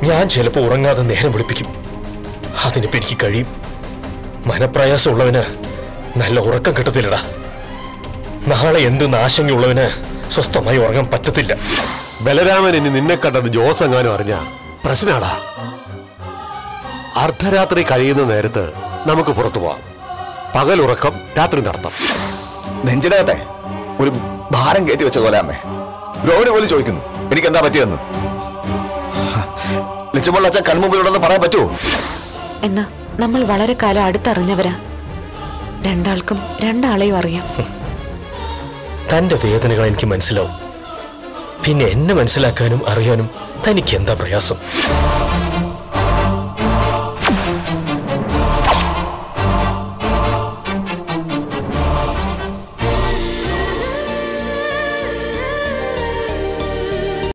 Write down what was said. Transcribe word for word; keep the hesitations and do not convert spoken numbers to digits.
ഞാൻ ചിലപ്പോൾ ഉറങ്ങാതെ നേരം വിളിപ്പിക്കും. അതിനിപ്പോ എനിക്ക് കഴിയും. മനപ്രയാസമുള്ളവന് നല്ല ഉറക്കം കിട്ടത്തില്ലടാ. നാളെ എന്തെന്ന് ആശങ്കയുള്ളവന് സ്വസ്ഥമായി ഉറങ്ങാൻ പറ്റത്തില്ല. ബലരാമൻ ഇനി നിന്നെ കണ്ടത് ജോസ് എങ്ങാനും അറിഞ്ഞ പ്രശ്നാടാ. അർദ്ധരാത്രി കഴിയുന്ന നേരത്ത് നമുക്ക് പുറത്തു പോവാം. പകലുറക്കം രാത്രി നടത്താം. നെഞ്ചിനകത്തെ ഒരു ഭാരം കയറ്റി വെച്ച പോലെ അമ്മേ. രോഹിണി പോലും ചോദിക്കുന്നു എനിക്ക് എന്താ പറ്റിയെന്ന്. ലക്ഷ്മണ അച്ഛൻ കൺമുമ്പിലുണ്ടെന്ന് പറയാൻ പറ്റുമോ? എന്നാ നമ്മൾ വളരെ കാലം അടുത്തറിഞ്ഞവരാ. രണ്ടാൾക്കും രണ്ടാളെയും അറിയാം. തന്റെ വേദനകൾ എനിക്ക് മനസ്സിലാവും. പിന്നെ എന്നെ മനസ്സിലാക്കാനും അറിയാനും തനിക്ക് എന്താ പ്രയാസം?